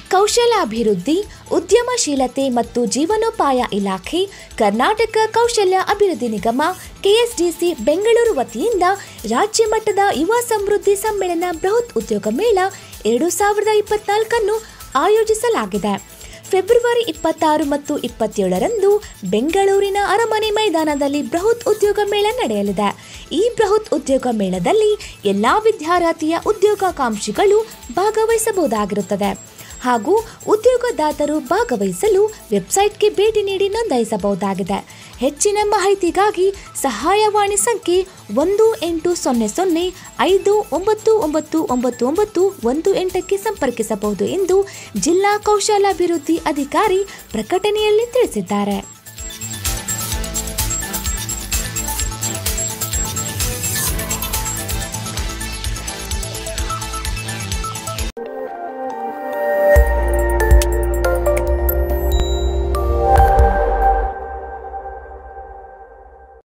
ಕೌಶಲ್ಯಾಭಿವೃದ್ಧಿ, ಉದ್ಯಮಶೀಲತೆ ಮತ್ತು ಜೀವನೋಪಾಯ ಇಲಾಖೆ, ಕರ್ನಾಟಕ ಕೌಶಲ್ಯ ಅಭಿವೃದ್ಧಿ ನಿಗಮ, ಕೆಎಸ್ಡಿಸಿ ಬೆಂಗಳೂರು ವತಿಯಿಂದ ರಾಜ್ಯ ಮಟ್ಟದ ಯುವ ಸಮೃದ್ಧಿ ಸಮ್ಮೇಳನ ಬೃಹತ್ ಉದ್ಯೋಗ ಮೇಳ 2024 ಆಯೋಜಿಸಲಾಗಿದೆ. ಫೆಬ್ರವರಿ 26 ಮತ್ತು 27ರಂದು ಬೆಂಗಳೂರಿನ ಅರಮನೆ ಮೈದಾನದಲ್ಲಿ ಬೃಹತ್ ಉದ್ಯೋಗ ಮೇಳ ನಡೆಯಲಿದೆ. ಈ ಬೃಹತ್ ಉದ್ಯೋಗ ಮೇಳದಲ್ಲಿ ಎಲ್ಲಾ ವಿದ್ಯಾರ್ಥಿಯ ಉದ್ಯೋಗಾಕಾಂಕ್ಷಿಗಳು ಭಾಗವಹಿಸಬಹುದಾಗಿರುತ್ತದೆ ಹಾಗೂ ಉದ್ಯೋಗದಾತರು ಭಾಗವಹಿಸಲು ವೆಬ್ಸೈಟ್ಗೆ ಭೇಟಿ ನೀಡಿ ನೋಂದಾಯಿಸಬಹುದಾಗಿದೆ. ಹೆಚ್ಚಿನ ಮಾಹಿತಿಗಾಗಿ ಸಹಾಯವಾಣಿ ಸಂಖ್ಯೆ 180059999918ಕ್ಕೆ ಸಂಪರ್ಕಿಸಬಹುದು ಎಂದು ಜಿಲ್ಲಾ ಕೌಶಲ್ಯಾಭಿವೃದ್ಧಿ ಅಧಿಕಾರಿ ಪ್ರಕಟಣೆಯಲ್ಲಿ ತಿಳಿಸಿದ್ದಾರೆ.